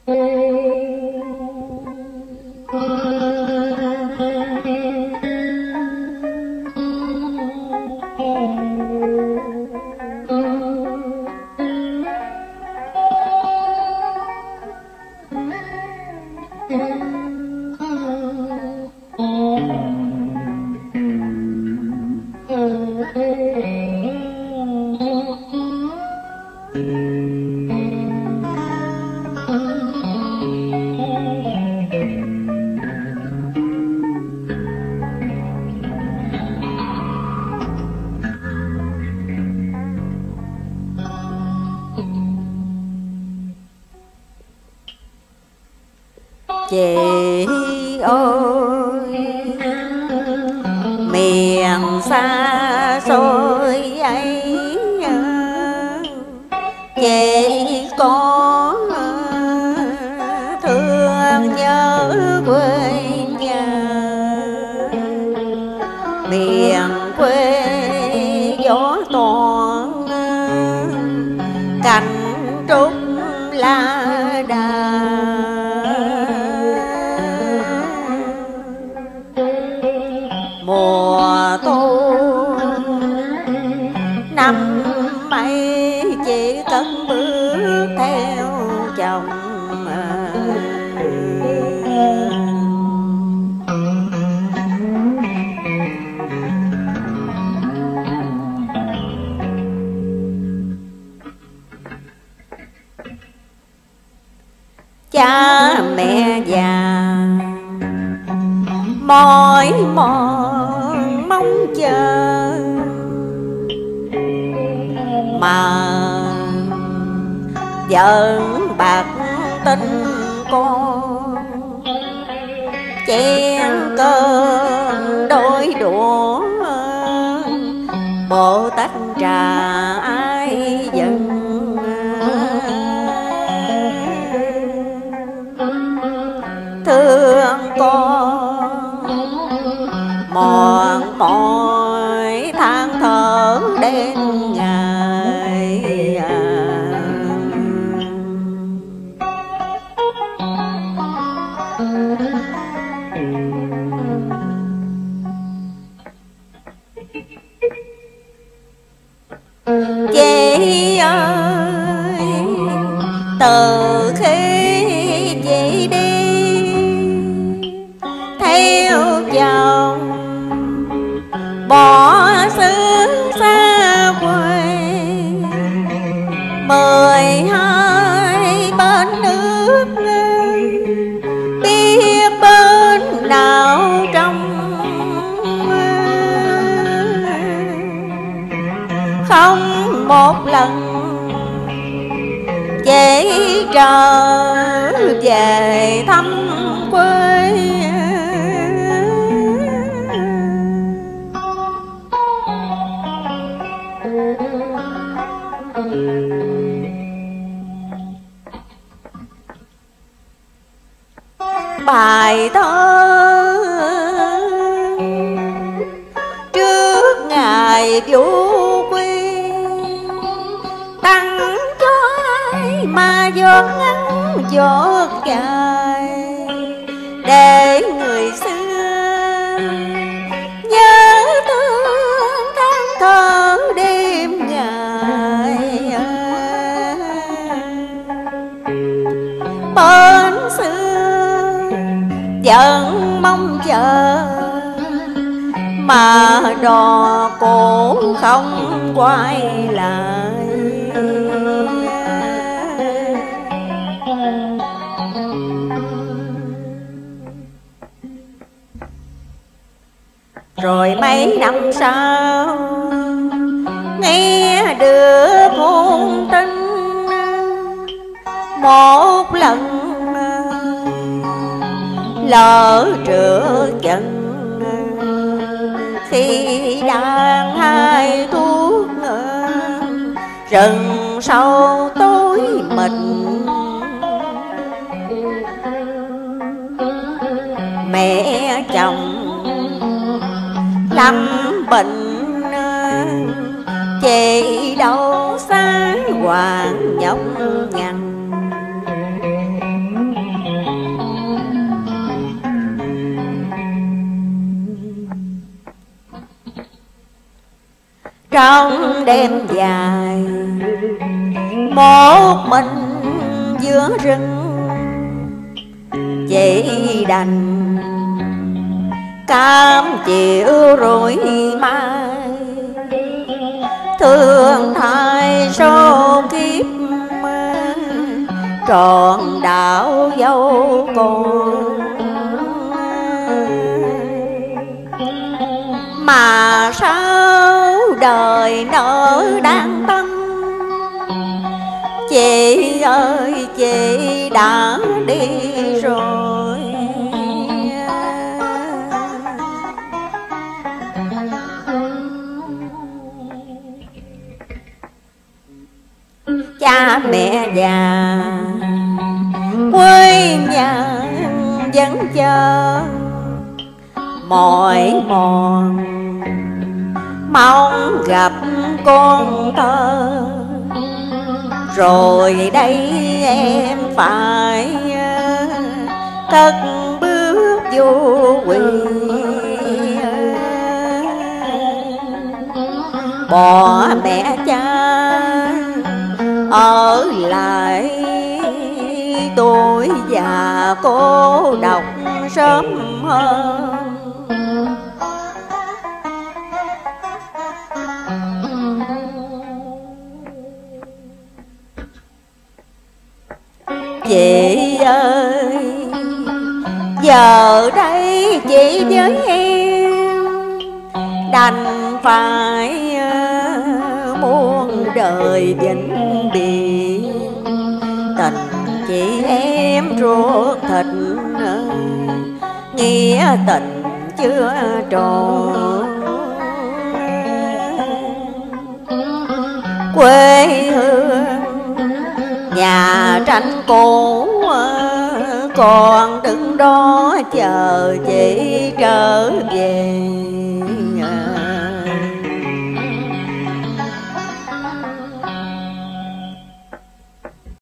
Chị ơi, miền xa xôi ấy, chị có thương nhớ quê nhà. Miền quê gió toàn cành trúc lá đà. Mùa thu năm ấy chỉ cất bước theo chồng. Cha mẹ già mỏi mòn mong chờ, mà vẫn bạc tình con. Chén cơm đôi đũa, bộ tách trà ai giận. Thương con mòn mỏi than thở đêm ngày. Chị ơi, từ khi chị đi theo chồng, bỏ xứ xa quê, 12 bên nước, biết bên nào trong. Không một lần chị trở về thăm quê. Bài thơ trước ngày Vũ Quy, tặng cho ai mà giọt ngắn giọt dài, để người xưa nhớ thương than thở đêm ngày. Bên xưa vẫn mong chờ, mà đò cổ không quay lại. Rồi mấy năm sau nghe được hôn tin, một lần lỡ trượt chân khi đang hai thuốc rừng sâu tối mịt. Mẹ chồng lâm bệnh, chị đâu xa hoàng nhọc nhằn. trong đêm dài, một mình giữa rừng chỉ đành cam chịu rồi mai. Thương thay số kiếp trọn đạo dâu còn, mà sao đời nỡ đáng tâm. Chị ơi chị đã đi rồi, cha mẹ già quê nhà vẫn chờ mỏi mòn mong gặp con thơ. Rồi đây em phải cất bước vô quỳ, bỏ mẹ cha ở lại tuổi già cô độc sớm hơn. Chị ơi giờ đây chị với em đành phải muôn đời vĩnh biệt. Tình chị em ruột thịt nghĩa tình chưa tròn. Quê hương nhà tranh cũ còn đứng đó chờ chị trở về.